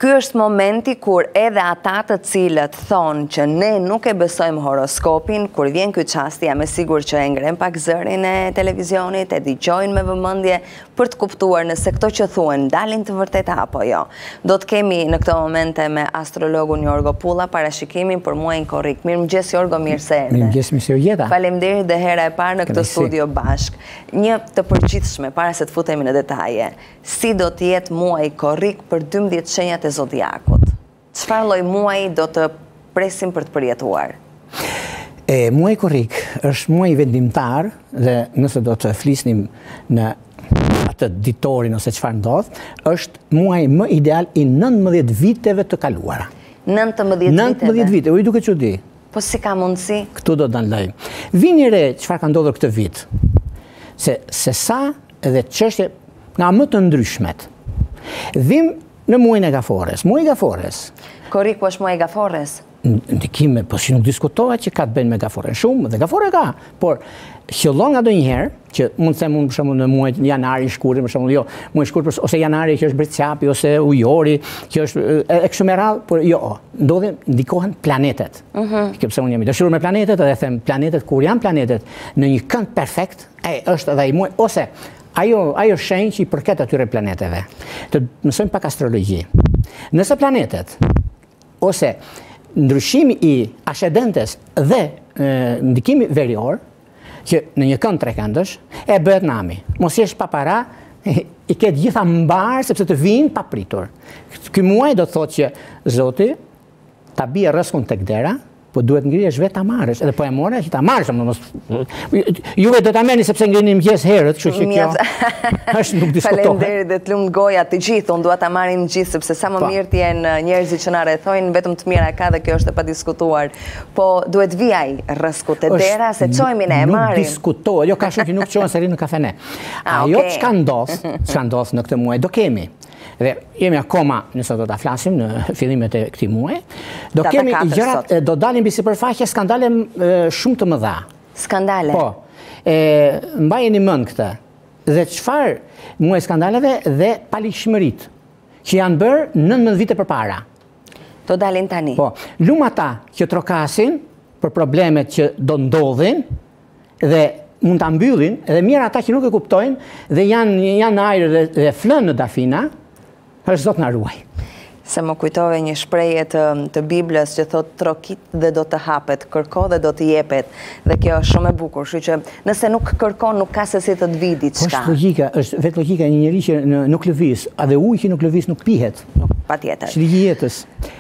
Ky është momenti kur edhe ata të cilët thonë që ne nuk e besojmë horoskopin, kur vjen ky çast, jam e sigurt që e ngren pak zërin e televizionit, e dëgjojnë me vëmendje për të kuptuar nëse këto që thuhen dalin të vërteta apo jo. Do të kemi në këto momente me astrologun Jorgo Pulla parashikimin për muajin korrik. Mirëmëngjes Jorgo, mirë se erdhe. Mirëmëngjes Mr. Jeta. Faleminderit dhe hera e parë në këtë studio bashk. Një të përgjithshme para se të futemi në detaje. Si do të jetë muaji korrik për 12 shenjat e zodiakut? Çfarë lloj muaji do të presim për të përjetuar? Muaji korrik është muaji vendimtar dhe nëse do të flisnim në atë ditorin ose çfarë ndodh, është muaji më ideal i 19 viteve të kaluara. 19 vite, u duket çudi. Po si ka mundësi? Këtu do të ndalojmë. Vini re çfarë ka ndodhur këtë vit. Se sa edhe çështje nga më të ndryshmet. Vim në muajin e Gafores. Muaji i Gafores. Korriku është muaji i Gafores? Ndikime, po që nuk diskutohet që ka të bëjnë me Gaforen. Shumë, dhe Gafore ka, por qëllon nga ndonjëherë, që mund të them unë për shembull në muajin janari, shkurtin, për shembull, jo, muaji i shkurtër ose janari që është britçapi ose ujori, që është e kështu me radhë, por jo, ndikohen planetet. Sepse unë jam i dashur me planetet dhe them planetet kur janë planetet në një kënd perfekt, është edhe ai muaj ose ajo shenjë që i përket atyre planeteve. Të mësojmë pak astrologji. Nëse planetet ose ndryshimi i ascendentes dhe ndikimi verior, që në një kënd trekëndësh, e bëhet nami. Mos jesh pa para, i ketë gjitha mbarë sepse të vinë pa pritur. Ky muaj do të thotë që Zoti ta bie rrezikun tek dera, po duhet ngrihesh vetë ta marrësh, edhe po e morë që ta marrësh, juve do ta merrni sepse ngrihni mëngjes herët, kështu që kjo është nuk diskutohet. Faleminderit dhe të lumt goja të gjithë, unë dua ta marrin të gjithë sepse sa më mirë të jenë njerëzit që na rrethojnë, vetëm të mira ka dhe kjo është e padiskutuar. Po duhet vi ai rrezikut te dera se çojmë ne e marrim. Nuk diskutohet, jo ka shumë që nuk çojnë se rinë në kafene. Ajo çka ndodh në këtë muaj do kemi. Dhe jemi akoma, nëse do ta flasim në fillimet e këtij muaji, do kemi gjërat, do dalin mbi sipërfaqe skandale shumë të mëdha. Skandale? Po. Mbajeni mend këtë. Dhe çfarë muaj skandaleve dhe palishmërit që janë bërë 19 vite përpara. Do dalin tani. Po. Lum ata që trokasin për problemet që do ndodhin dhe mund ta mbyllin, edhe mirë ata që nuk e kuptojnë dhe janë në ajër dhe flënë në dafina, është Zot na ruaj. Se më kujtove një shprehje të Biblës që thot trokit dhe do të hapet, kërko dhe do të jepet. Dhe kjo është shumë e bukur, kështu që nëse nuk kërkon nuk ka se si të vi diçka. Është logjika, është vetë logjika e një njeriu që nuk lëviz, a dhe uji që nuk lëviz nuk pihet. Patjetër. Është ligji i jetës.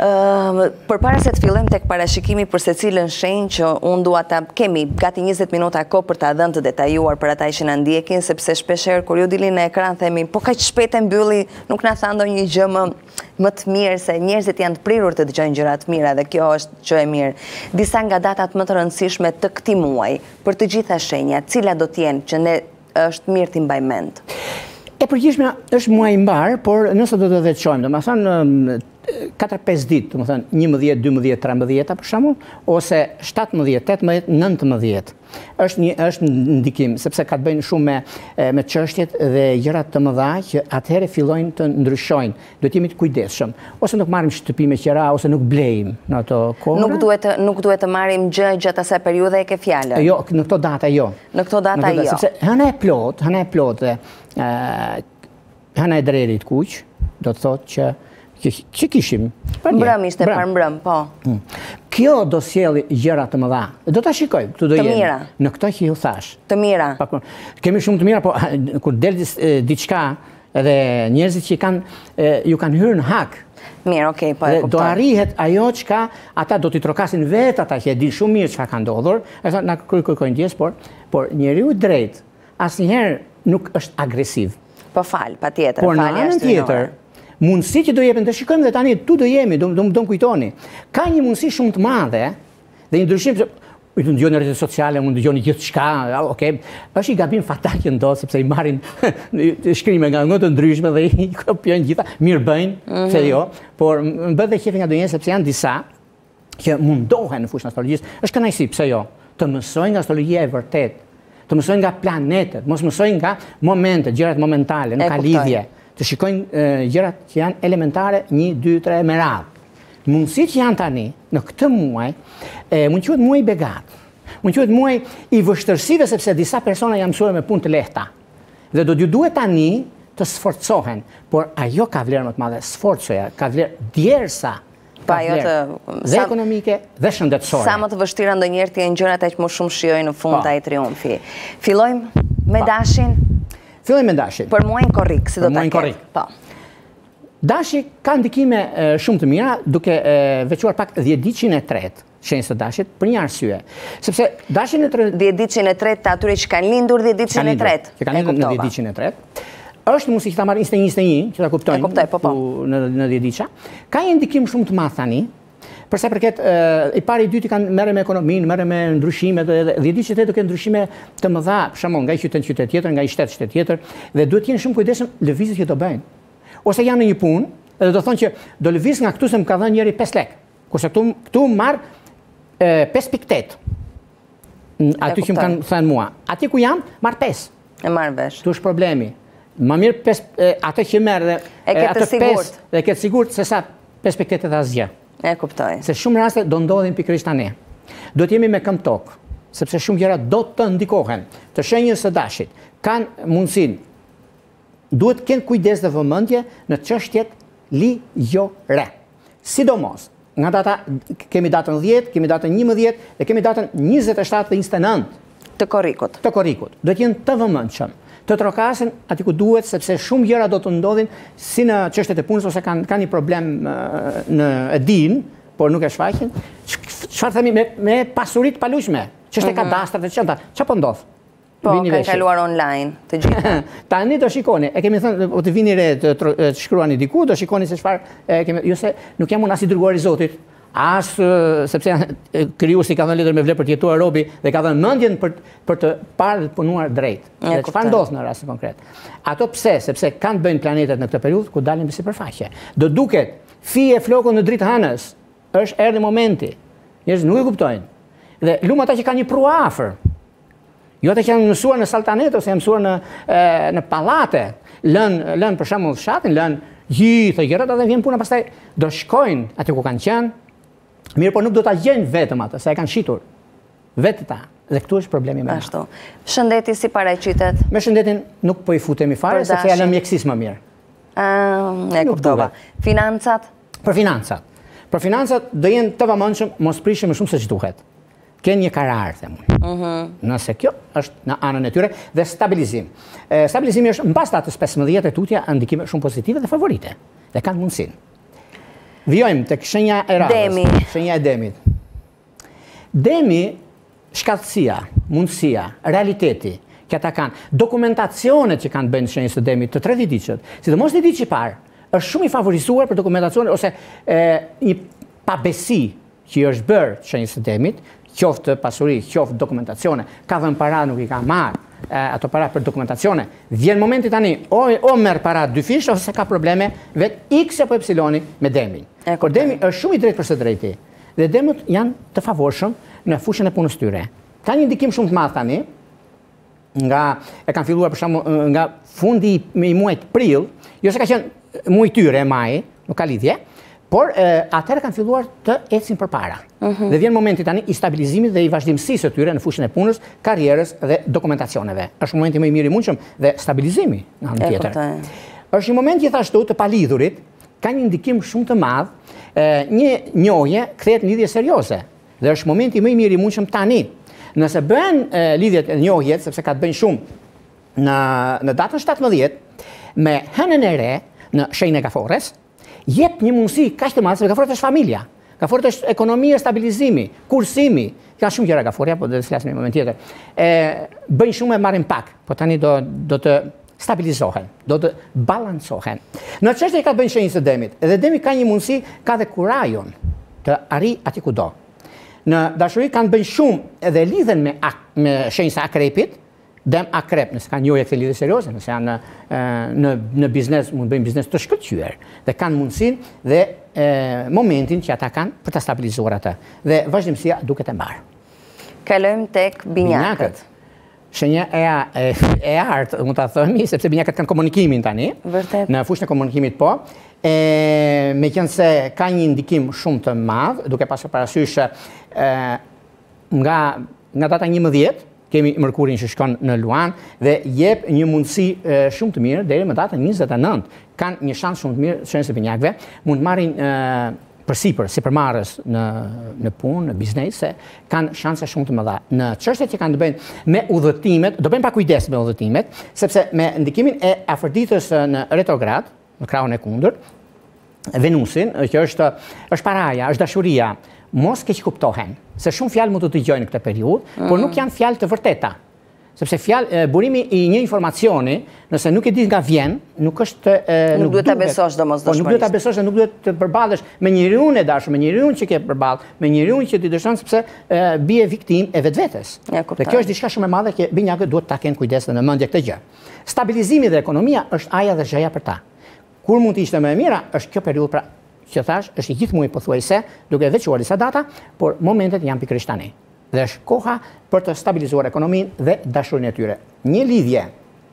Përpara se të fillojmë tek parashikimi për secilën shenjë që unë dua ta kemi gati 20 minuta kohë për ta dhënë të detajuar për ata që na ndjekin, sepse shpeshherë kur ju dilni në ekran themi, po kaq shpejt e mbylli, nuk na tha ndonjë gjë më të mirë, se njerëzit janë të prirur të dëgjojnë gjëra të mira dhe kjo është që e mirë. Disa nga datat më të rëndësishme të këtij muaji, për të gjitha shenjat, cilat do të jenë që ne është mirë t'i mbajmë mend? E përgjithshme është muaj i mbar, por nëse do të veçojmë, domethënë 4-5 ditë, domethënë 11, 12, 13 për shembull, ose 17, 18, 19. Është ndikim, sepse ka të bëjnë shumë me çështjet dhe gjërat të mëdha që atëherë fillojnë të ndryshojnë. Duhet jemi të kujdesshëm, ose nuk marrim shtëpi me qira, ose nuk blejmë në ato kohë. Nuk duhet të marrim gjë gjatë asaj periudhe, e ke fjalën. Jo, në këto data jo. Në këto data jo. Sepse hëna e plot dhe hëna e drerit kuq, do të thotë që kishim. Mbrëm ishte për mbrëm, po. Kjo do sjellë gjëra të mëdha. Do ta shikojmë, këtu do jemi. Të mira. Në këto që ju thash. Të mira. Kemi shumë të mira, po kur del diçka edhe njerëzit që ju kanë hyrë në hak. Mirë, okay, po e kuptoj. Do arrihet ajo çka ata do t'i trokasin vetë ata që e dinë shumë mirë çfarë ka ndodhur. Ata na kërkojnë ndjes, por njeriu i drejtë asnjëherë nuk është agresiv. Po fal, patjetër, por në anën tjetër, mundësi që do jepen të shikojmë dhe tani tu do jemi, do kujtoni. Ka një mundësi shumë të madhe dhe një ndryshim që ju dëgjoni në rrjetet sociale, mund dëgjoni gjithçka, okay. Është i gabim fatal që ndodh sepse i marrin shkrimë nga të ndryshme dhe i kopjojnë gjitha, mirë bëjnë, se jo, por më bëhet dhe qefi nga ndonjëherë sepse janë disa që mundohen në fushën e astrologjisë. Është kënaqësi, pse jo? Të mësojnë nga astrologjia e vërtetë, të mësojnë nga planetet, mos mësojnë nga momentet, gjërat momentale, nuk ka lidhje. të shikojnë gjërat që janë elementare 1, 2, 3 me radhë. Mundësit që janë tani në këtë muaj, mund quhet muaj begat. Mund quhet muaj i vështërsive sepse disa persona janë mësuar me punë të lehta. Dhe do t'ju duhet tani të sforcohen, por ajo ka vlerë më të madhe, sforcoja, ka vlerë djersa. Dhe ekonomike dhe shëndetësore. Sa më të vështira ndonjëherë të jenë gjërat aq më shumë shijojnë në fund ai triumfi. Fillojmë me dashin. Fillojmë me dashin. Për muajin korrik, si do ta ketë. Po. Dashi ka ndikime shumë të mira, duke veçuar pak 10-diqin e tretë shenjës së dashit për një arsye. Sepse dashin e tretë 10-diqin e tretë të atyre që kanë lindur 10-diqin e tretë. Që kanë lindur në 10-diqin e tretë. Është mundësi që ta marrë 21, që ta kuptojnë në 10 diqa. Ka një ndikim shumë të madh tani, përsa përket i pari i dyti kanë merre me ekonominë, merre me ndryshimet, dhe 10 diqet e tretë do ketë ndryshime të mëdha, për shembull, nga qytet në qytet tjetër, nga shtet në shtet tjetër, dhe duhet të jenë shumë kujdesshëm lëvizjet që do bëjnë. Ose janë në një punë, edhe do thonë që do lëviz nga këtu se më ka dhënë njëri 5 lekë, kurse këtu marr 5.8. Aty që më kanë thënë mua. Aty ku jam, marr 5. E marr vesh. Tu është problemi. Më mirë atë që merr atë 5 dhe ketë sigurt se sa 5.8 të asgjë. E kuptoj. Se shumë raste do ndodhin pikërisht tani. Do të jemi me këmbë tokë, sepse shumë gjëra do të ndikohen. Të shenjës së dashit kanë mundësinë. Duhet kënë kujdes dhe vëmendje në çështjet ligjore. Sidomos, nga data kemi datën 10, kemi datën 11 dhe kemi datën 27 dhe 29 të korrikut. Të korrikut. Do të jenë të vëmendshëm, të trokasin aty ku duhet, sepse shumë gjëra do të ndodhin si në çështjet e punës ose kanë një problem në din, por nuk e shfaqin. Çfarë themi me pasuritë paluajshme, çështje kadastrat e çanta. Çfarë po ndodh? Po, kanë kaluar online të gjitha. Tani do shikoni, e kemi thënë, o të vini re të shkruani diku, do shikoni se çfarë kemi, jo se nuk jam unë as i dërguar i Zotit, as sepse krijuesi ka dhënë letër me vlerë për të jetuar robi dhe ka dhënë mendjen për të parë dhe të punuar drejt. Dhe çfarë ndodh në rastin konkret? Ato pse? Sepse kanë bëjnë planetet në këtë periudhë ku dalin në sipërfaqe. Do duket fije flokun në dritë hënës, është erdhi momenti. Njerëzit nuk e kuptojnë. Dhe lumë ata që kanë një prua afër. Jo ata që janë mësuar në saltanet ose janë mësuar në pallate, lën për shembull fshatin, lën gjithë gjërat dhe vjen puna pastaj do shkojnë aty ku kanë qenë. Mirë, por nuk do ta gjejnë vetëm atë, sa e kanë shitur. Vetë ta. Dhe këtu është problemi më. Ashtu. Shëndeti si paraqitet? Me shëndetin nuk po i futemi fare sepse ja lëm mjekësisë më mirë. E kuptova. Financat? Për financat do jenë të vëmendshëm, mos prishim më shumë se ç'duhet. Kënë një karar, them unë. Nëse kjo është në anën e tyre dhe stabilizim. Stabilizimi është mbas datës 15 e tutja ndikime shumë pozitive dhe favorite. Dhe kanë mundësinë. Vijojmë tek shenja e radhës. Shenja e demit. Demi, shkallësia, mundësia, realiteti që ata kanë, dokumentacionet që kanë bënë shenjës së demit të 3 diçët, sidomos në ditë që parë, është shumë i favorizuar për dokumentacione ose një pabesi që është bërë shenjës së demit, qoftë pasuri, qoftë dokumentacione, ka dhënë para, nuk i ka marrë ato para për dokumentacione. Vjen momenti tani, o merr para 2 fish, ose ka probleme vetë X apo Y me demin. Por demi është shumë i drejtë për së drejti. Dhe demët janë të favorshëm në fushën e punës tyre. Ka një ndikim shumë të madh tani, nga e kanë filluar për shembull nga fundi i muajit prill, jo se ka qenë muaji tyre maj, nuk ka lidhje. Por atëherë kanë filluar të ecin përpara. Dhe vjen momenti tani i stabilizimit dhe i vazhdimësisë së tyre në fushën e punës, karrierës dhe dokumentacioneve. Është momenti më i mirë i mundshëm dhe stabilizimi në anën tjetër. Është një moment gjithashtu të palidhurit, ka një ndikim shumë të madh, një njohje kthehet në lidhje serioze. Dhe është momenti më i mirë i mundshëm tani. Nëse bëhen lidhjet e njohjet, sepse ka të bëjnë shumë në datën 17 me hënën e re në shenjën e Gaforës, jep një mundësi kaq të madhe, sepse Gaforët është familja. Gaforët është ekonomia, stabilizimi, kursimi. Ka shumë gjëra Gaforja, po do të flasim në një moment tjetër. Bëjnë shumë e marrin pak, po tani do të stabilizohen, do të balancohen. Në çështje ka bëjnë shenjës së demit. Edhe demi ka një mundësi, ka dhe kurajon të arrijë aty kudo. Në dashuri kanë bëjnë shumë edhe lidhen me shenjës së akrepit. Dem akrep, nëse kanë njohje këtë lidhje serioze, nëse janë në biznes, mund bëjnë biznes të shkëlqyer dhe kanë mundësinë dhe momentin që ata kanë për ta stabilizuar atë. Dhe vazhdimësia duket e mbarë. Kalojmë tek binjakët. Shenja e artë, mund ta themi, sepse binjakët kanë komunikimin tani. Vërtet. Në fushën e komunikimit po. Meqense ka një ndikim shumë të madh, duke pasur parasysh nga data 11 kemi Mërkurin që shkon në Luan dhe jep një mundësi shumë të mirë deri më datën 29. Kanë një shans shumë të mirë shenjës e binjakëve, mund marrin përsipër, si përmarrës në punë, në biznes, se kanë shanse shumë të mëdha. Në çështjet që kanë të bëjnë me udhëtimet, do bëjmë pa kujdes me udhëtimet, sepse me ndikimin e Afroditës në retrograd, në krahun e kundërt, Venusin, që është paraja, është dashuria, mos keq kuptohen, se shumë fjalë mund të dëgjojnë në këtë periudhë, por nuk janë fjalë të vërteta. Sepse burimi I një informacioni, nëse nuk e di nga vjen, nuk është... Nuk duhet ta besosh domosdoshmërisht. Nuk duhet ta besosh dhe nuk duhet të përballesh me njeriun e dashur, me njeriun që ke përballë, me njeriun që ti dëshon, sepse bie viktim e vetvetes. Dhe kjo është diçka shumë e madhe që binjakët duhet ta kenë kujdes dhe në mendje këtë gjë. Stabilizimi dhe ekonomia është aja dhe zheja për ta. Kur mund të ishte më e mira, është kjo periudhë pra që thash, është gjithmonë pothuajse, duke veçuar disa data, por momentet janë pikërisht tani. Dhe është koha për të stabilizuar ekonominë dhe dashurinë e tyre. Një lidhje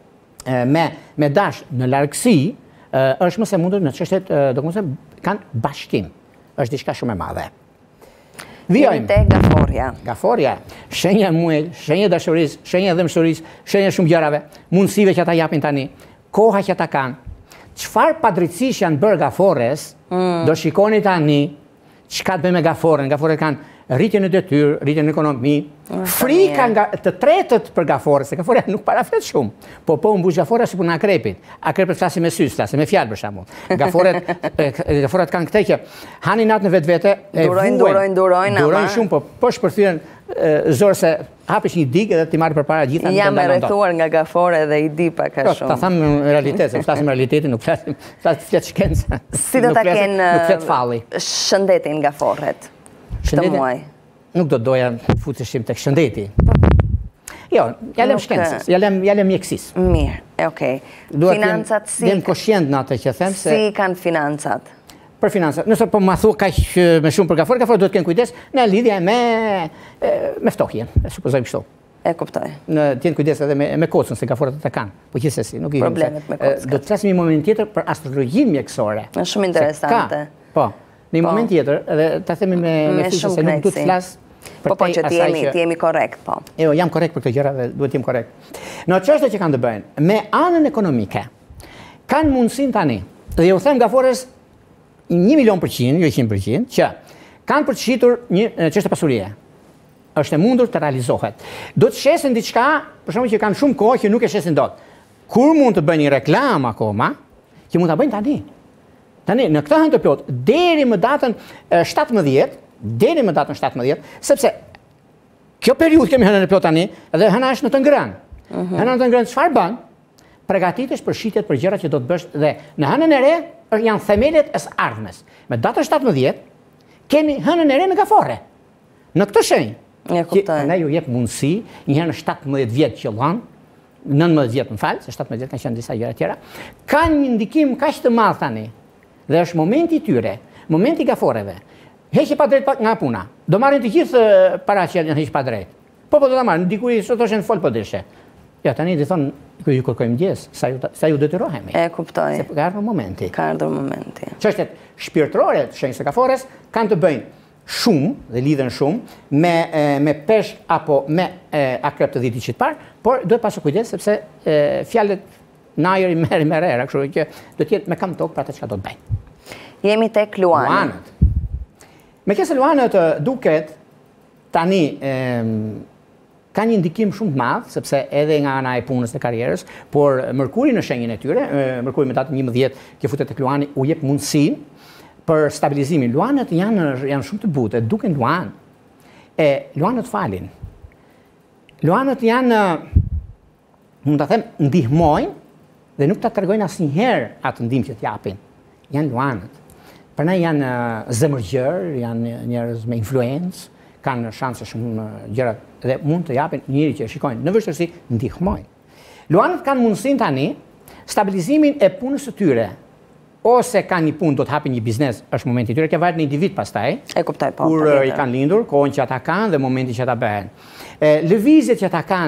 me dash në largësi është më së mundur në çështjet, do të them, kanë bashkim. Është diçka shumë e madhe. Vijojmë te Gaforja. Gaforja, shenja e muajit, shenja e dashurisë, shenja e dëmshurisë, shenja shumë gjërave, mundësive që ata japin tani, koha që ata kanë. Çfarë padrejtësish janë bërë Gaforres, do shikoni tani çka të bëjmë me Gaforën. Gaforët kanë rritjen e detyrë, rritjen e ekonomi, frika nga të tretët për Gaforën, se Gaforja nuk paraflet shumë. Po mbush Gaforja si punë akrepit. Akrepet flasin me sy, flasin me fjalë për shembull. Gaforët kanë këtë që hanin natë në vetvete, durojnë shumë, po shpërthyen zorë se hapesh një digë edhe ti marrë përpara gjitha. Jam e rrethuar nga Gafore dhe I di pak a shumë. Ta thamë në realitet, se flasim realitetin, nuk flasim flet shkencë. Si do ta kenë shëndetin Gaforret? Këtë muaj. Nuk do doja futeshim tek shëndeti. Jo, jalem shkencës, jalem mjekësisë. Mirë, okej. Financat si... Dem koshient në atë që them se... Si kanë financat? Për financat. Nëse po ma thu kaq me shumë për Gaforë duhet të kenë kujdes në lidhje me ftohjen, e supozojmë kështu. E kuptoj. Në të jenë kujdes edhe me kocën, se Gaforët ata kanë. Po gjithsesi, nuk I problemet me kocën. Do të flasim një moment tjetër për astrologjinë mjekësore. Është shumë interesante. Po. Në një moment tjetër, edhe ta themi me fyse se nuk duhet të flas për që ti jemi korrekt, po. Jo, jam korrekt për këtë gjëra dhe duhet të jem korrekt. Në çështjet që kanë të bëjnë me anën ekonomike, kanë mundësinë tani, dhe ju them Gaforës 1.000.000%, jo 100%, që kanë për të shitur një çështje pasurie. Është e mundur të realizohet. Do të shesin diçka, për shembull që kanë shumë kohë që nuk e shesin dot. Kur mund të bëjnë një reklam akoma, që mund ta bëjnë tani. Tani, në këtë hënë të plot, deri më datën 17, sepse kjo periudhë kemi hënën e plot tani, dhe hëna është në të ngrënë. Hëna në të ngrënë, çfarë bën? Përgatitesh për shitjet për gjërat që do të bësh dhe në hënën e re janë themelet e së ardhmes. Me datën 17, kemi hënën e re në Gafore. Në këtë shenjë, që ne ju jep mundësi, një herë në 17 vjet që lan, 19 vjet më fal, se 17 vjet kanë qenë disa gjëra tjera, kanë një ndikim kaq të madh tani. Dhe është momenti I tyre, momenti I Gaforeve. Heqje pa drejt nga puna. Do marrin të gjithë paratë që janë heq pa drejt. Po do ta marrin, dikuj sot thoshin fol po deshe. Ja, tani di thon, ju kërkojmë ndjes, sa ju detyrohemi. E kuptoj. Se ka ardhur momenti. Ka ardhur momenti. Çështjet shpirtërore të shenjës së Gafores kanë të bëjnë shumë dhe lidhen shumë me peshk apo me akrep të dhitit që të parë, por duhet pasur kujdes sepse fjalët najëri merë era, kështu që do të jetë me kam tokë për atë çka do të bëjnë. Jemi tek Luanët. Meqense Luanët duket tani ka një ndikim shumë të madh, sepse edhe nga ana e punës dhe karrierës, por Mërkuri në shenjën e tyre, Mërkuri me datën 11 që futet tek Luani u jep mundësinë për stabilizimin. Luanët janë shumë të butë, duken Luan. Luanët falin. Luanët janë, mund ta them, ndihmojnë dhe nuk ta tregojnë asnjëherë atë ndihmë që t'japin. Janë Luanët. Prandaj janë zemërgjër, janë njerëz me influencë, kanë shanse shumë gjëra dhe mund të japin njëri që shikojnë në vështirësi ndihmojnë. Luanët kanë mundësinë tani stabilizimin e punës së tyre. Ose kanë një punë, do të hapin një biznes, është momenti I tyre, që varet në individ pastaj. E kuptoj po. Kur I kanë lindur, kohën që ata kanë dhe momentin që ata bëhen. Lëvizjet që ata kanë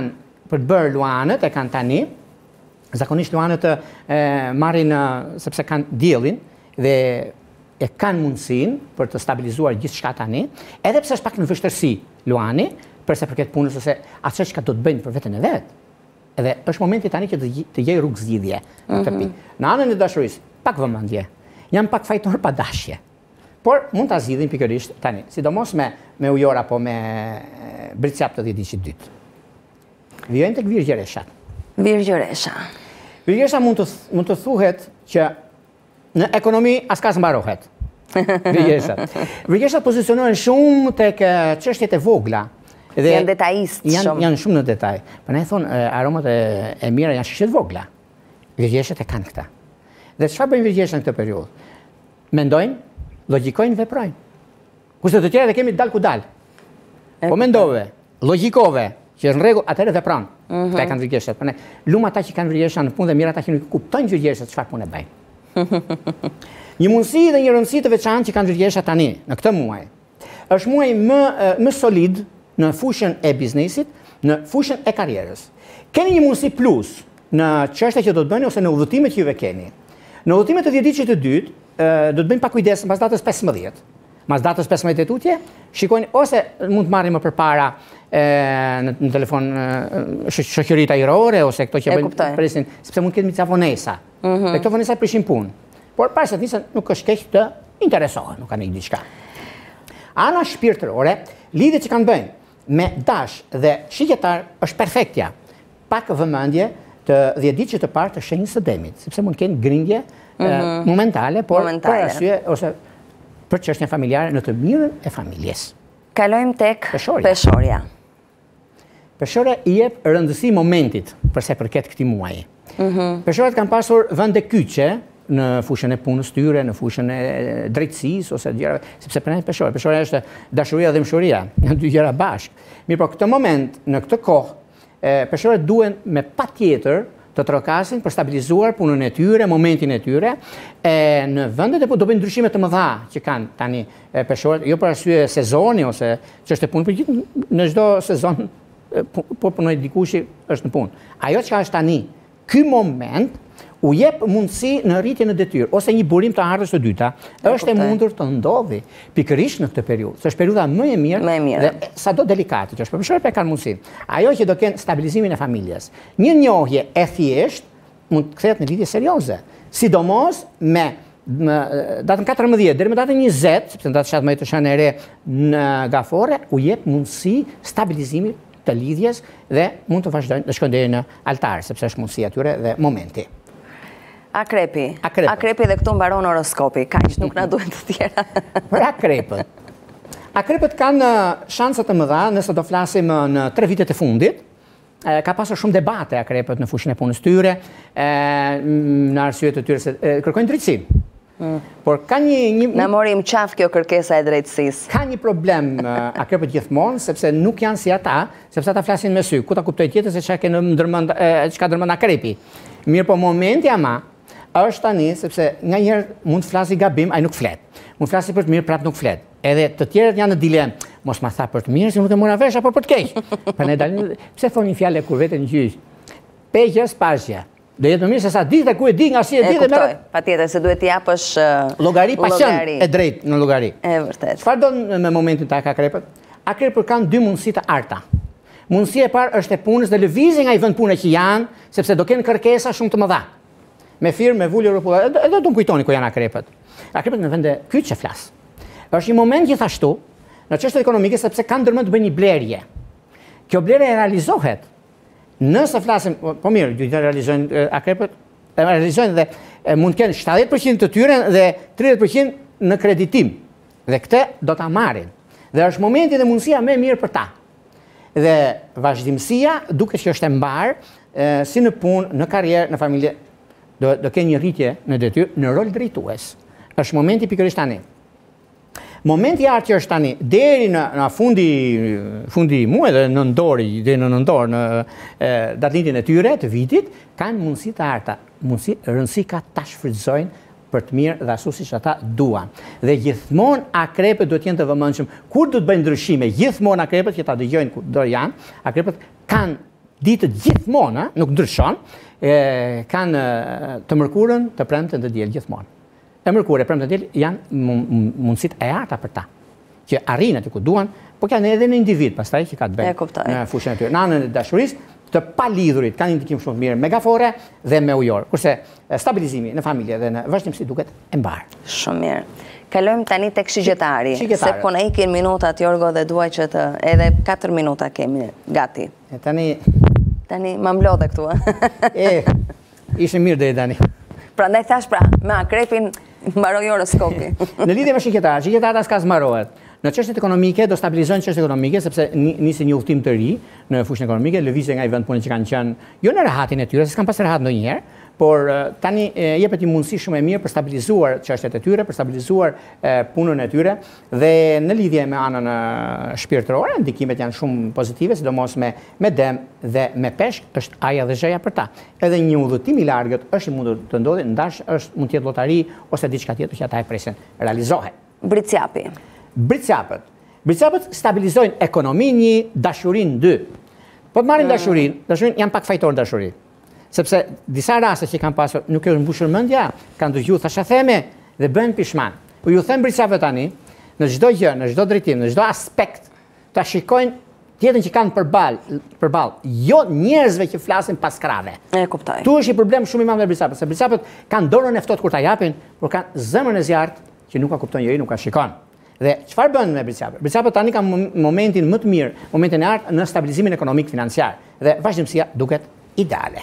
për të bërë luanët, e kanë tani, zakonisht luanët marrin sepse kanë diellin dhe e kanë mundësin për të stabilizuar gjithë shka tani, edhe pse është pak në vështërsi luani, përse përket punës ose atë që do të bëjnë për vetën e vetë. Edhe është momenti tani që të gjej rrugë zgjidhje në këtë pikë. Në anën e dashurisë, pak vëmendje. Jam pak fajtor pa dashje. Por mund ta zgjidhin pikërisht tani, sidomos me ujor apo me bricjap të 10 ditë dytë. Vijojnë tek virgjëreshat. Virgjëresha. Virgjëresha mund të thuhet që në ekonomi askas mbarohet. Virgjëreshat pozicionohen shumë tek çështjet e vogla. Janë detajist shumë. Janë shumë në detaj. Për ne thonë, aromat e mira janë shishit vogla. Virgjëreshat e kanë këta. Dhe çfarë bëjnë virgjëreshat në këtë periudhë? Mendojnë, logjikojnë, veprojnë. Kurse të tjerë kemi dal ku dal. Po mendove, logjikove, që është në rregull, atëherë vepron. Këta kanë virgjëreshat. Për ne, lumë ata që kanë virgjëresha në punë dhe mirë ata që nuk kuptojnë virgjëreshat çfarë punë bëjnë. Një mundësi dhe një rëndësi të veçantë që kanë virgjëreshat tani në këtë muaj. Është muaj më solid në fushën e biznesit, në fushën e karrierës. Keni një mundësi plus në çështja që do të bëni ose në udhëtimet që juve keni. Në udhëtimet e 10 ditëve të dytë, do të bëjmë pak kujdes mbas datës 15. Mbas datës 15 tutje, shikojnë ose mund të marrim më përpara në telefon shoqëritë ajrore ose këto që bëjnë presin, sepse mund të ketë ca vonesa. Dhe këto vonesa prishin punë. Por para se të nisën nuk është keq të interesohen, nuk kanë diçka. Ana shpirtërore, lidhjet që kanë bëjnë me dash dhe shigjetar është perfektja. Pak vëmendje të 10 ditë që të parë të shenjës së demit, sepse mund të kenë grindje momentale, por për arsye ose për çështjen familjare në të mirën e familjes. Kalojmë tek peshorja. Peshorja i jep rëndësi momentit përse përket këtij muaji. Peshorjat kanë pasur vende kyçe në fushën e punës tyre, në fushën e drejtësisë ose gjëra, sepse për ne peshorja është dashuria dhe mshuria, janë dy gjëra bashkë. Mirë, por këtë moment, në këtë kohë, peshorjat duhen me patjetër të trokasin për stabilizuar punën e tyre, momentin e tyre, në vendet e po do bëjnë ndryshime të mëdha që kanë tani peshorjat, jo për arsye sezoni ose ç'është e punë, për gjithë në çdo sezon po punoj dikush është në punë. Ajo çka është tani, ky moment u jep mundësi në rritje në detyrë, ose një burim të ardhës së dyta, është e mundur të ndodhi pikërisht në këtë periudhë. Se është periudha më e mirë dhe sado delikate që është, por peshorjat kanë mundësi. Ajo që do kenë stabilizimin e familjes. Një njohje e thjeshtë mund të kthehet në lidhje serioze, sidomos me datën 14 deri më datën 20, sepse datë 17 është e re në Gafore, u jep mundësi stabilizimi të lidhjes dhe mund të vazhdojnë të shkojnë deri në altar, sepse është mundësia atyre dhe momenti. Akrepi dhe këtu mbaron horoskopi, kaq nuk na duhet të tjera. Për akrepët. Akrepët kanë shanse të mëdha nëse do flasim në 3 vitet e fundit. Ka pasur shumë debate akrepët në fushën e punës tyre, në arsye të tyre se kërkojnë drejtësi. Por ka një na mori më qaf kjo kërkesa e drejtësisë. Ka një problem akrepët gjithmonë, sepse nuk janë si ata, sepse ata flasin me sy. Ku ta kuptoj tjetër se çka dërmend akrepi. Mirë, po momenti ama është tani, sepse nga njerë mund të flasi gabim, ai nuk flet. Mund të flasi për të mirë, prap nuk flet. Edhe të tjerët janë në dilemë. Mos ma tha për të mirë, si nuk e mora vesh, apo për të keq. Pse thonë një fjalë kur veten gjyq? Peqës pashja. Do jetë më mirë se sa ditë ku e di nga si e di dhe merr. Patjetër se duhet t'i japësh llogari pa qenë e drejtë në llogari. E vërtet. Çfarë do me momentin të akrepët? Akrepët kanë 2 mundësi të arta. Mundësia e parë është e punës dhe lëvizje nga i vend pune që janë, sepse do kenë kërkesa shumë të mëdha. Me firmë, me vulje rrugë, edhe do më kujtoni ku janë akrepët. Akrepët në vende kyç që flas. Është një moment gjithashtu në çështjet ekonomike sepse kanë ndërmend të bëjnë një blerje. Kjo blerje realizohet. Nëse flasim, po mirë, do të realizojnë akrepët, realizojnë dhe mund të kenë 70% të tyre dhe 30% në kreditim. Dhe këtë do ta marrin. Dhe është momenti dhe mundësia më e mirë për ta. Dhe vazhdimësia duket që është e mbarë si në punë, në karrierë, në familje. Do kenë një rritje në detyrë në rol drejtues. Është momenti pikërisht tani. Momenti i që është tani deri në fundi muaj dhe deri në nëntor në datëlindjen e tyre të vitit kanë mundësi të arta, rëndësi ka ta shfrytëzojnë për të mirë dhe ashtu siç ata duan. Dhe gjithmonë akrepët duhet të jenë të vëmendshëm kur do të bëjnë ndryshime. Gjithmonë akrepët që ta dëgjojnë ku do janë, akrepët kanë ditët gjithmonë, nuk ndryshon, kanë të mërkurën, të premten, të diel gjithmonë. E mërkurë e premten, të diel janë mundësit e arta për ta, që arrinë aty ku duan, po kanë edhe në individ, pastaj që ka të bëjë në fushën e tyre. Në anën e dashurisë, të palidhurit kanë indikim shumë të mirë me gafore dhe me ujor, kurse stabilizimi në familje dhe në vazhdimsi duket e mbarë. Shumë mirë. Kalojmë tani tek shigjetari, se po na ikin minutat, Jorgo, dhe duaj që të edhe 4 minuta kemi gati. Tani ma mlodhe këtu. Ishte mirë dhe i tani. Pra ndaj thash me akrepin mbaroj horoskopi. Në lidhje me shigjetari s'ka zmarohet. Në çështjet ekonomike do stabilizojnë çështjet ekonomike sepse nisi një udhtim të ri në fushën ekonomike, lëvizje nga i vend punë që kanë qenë jo në rehatin e tyre, se s'kan pas rehat ndonjëherë, por tani jepet një mundësi shumë e mirë për stabilizuar çështjet e tyre, për stabilizuar punën e tyre dhe në lidhje me anën shpirtërore, ndikimet janë shumë pozitive, sidomos me dem dhe me peshk, është aja dhe zheja për ta. Edhe një udhëtim i largët është i mundur të ndodhi, ndash mund të jetë llotari ose diçka tjetër që ata e presin realizohet. Britsjapët stabilizojnë ekonominë një, dashurinë dy. Po të marrim dashurinë janë pak fajtor dashuri. Sepse disa raste që kanë pasur nuk e mbushur mendja, kanë dëgjuar thasha theme dhe bëhen pishman. Po ju them britsjapët tani, në çdo gjë, në çdo drejtim, në çdo aspekt, ta shikojnë tjetën që kanë përballë, jo njerëzve që flasin pas krave. E kuptoj. Tu është i problem shumë i madh me britsjapët, se britsjapët kanë dorën e ftohtë kur ta japin, por kanë zemrën e zjarrt që nuk ka kupton njëri, nuk ka shikon. Dhe çfarë bën me britsjapët? Britsjapët tani kanë momentin më të mirë, momentin e artë në stabilizimin ekonomik financiar dhe vazhdimësia duket ideale.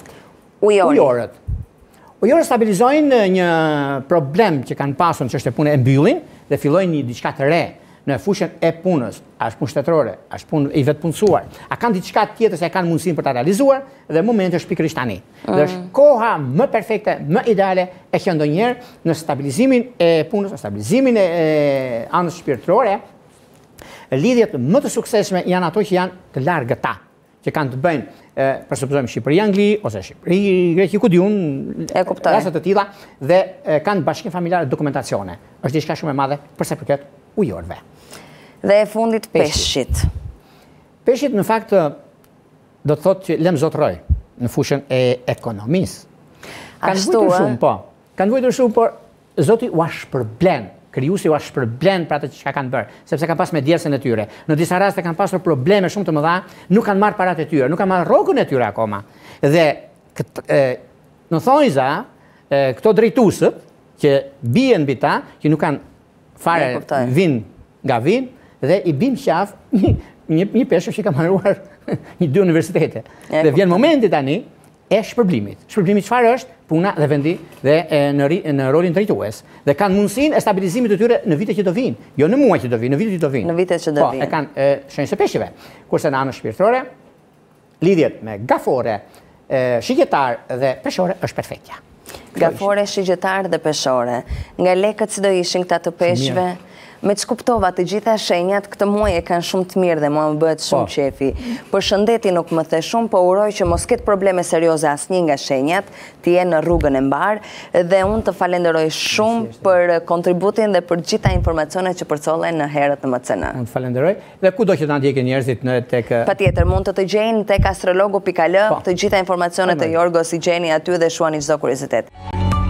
Ujorët stabilizojnë një problem që kanë pasur në çështje pune e mbyllin dhe fillojnë një diçka të re në fushën e punës, a është punë shtetërore, a është punë i vetpunësuar, a kanë diçka tjetër se kanë mundësinë për ta realizuar dhe momenti është pikërisht tani. Dhe është koha më perfekte, më ideale e që ndonjëherë në stabilizimin e punës, në stabilizimin e anës shpirtërore, lidhjet më të suksesshme janë ato që janë të largëta, që kanë të bëjnë përsupozojmë Shqipëri-Angli ose Shqipëri-Greqi, ku diun, raste të tilla dhe kanë bashkim familjare dokumentacione. Është diçka shumë e madhe për sa përket ujorëve. Dhe e fundit peshqit. Peshqit në fakt do të thotë që lëm zotroj në fushën e ekonomisë. Kanë vujtur shumë, po. Kanë vujtur shumë, por Zoti u shpërblen. Krijuesi u shpërblen për atë që kanë bërë, sepse kanë pas me djersën e tyre. Në disa raste kanë pasur probleme shumë të mëdha, nuk kanë marrë paratë e tyre, nuk kanë marrë rrogën e tyre akoma. Dhe në thonjza, këto drejtuesët që bien mbi ta, që nuk kanë fare vin nga vin dhe i bim qaf një peshë që ka marruar një 2 universitete. Dhe vjen momenti tani e shpërblimit. Shpërblimi çfarë është? Puna dhe vendi dhe në rolin drejtues. Dhe kanë mundësinë e stabilizimit të tyre në vitet që do vinë. Jo në muaj që do vinë, në vitet që do vinë. Në vitet që do vinë. Po, e kanë shenjë së peshqive. Kurse në anën shpirtërore, lidhjet me gafore, shigjetar dhe peshore është perfektja. Gafore, shigjetar dhe peshore. Nga lekët si do ishin këta të peshqve? Me që kuptova të gjitha shenjat, këtë muaj e kanë shumë të mirë dhe mua më bëhet shumë qefi. Për shëndeti nuk më the shumë, po uroj që mos ketë probleme serioze asnjë nga shenjat, të jenë në rrugën e mbarë dhe unë të falenderoj shumë për kontributin dhe për gjitha informacionet që përcollen në herët në MCN. Unë të falenderoj dhe ku do që të ndjekin njerëzit në tek... Patjetër, mund të gjejnë tek astrologu.al të gjitha informacionet e Jorgos i gjeni aty dhe shuani çdo kuriozitet.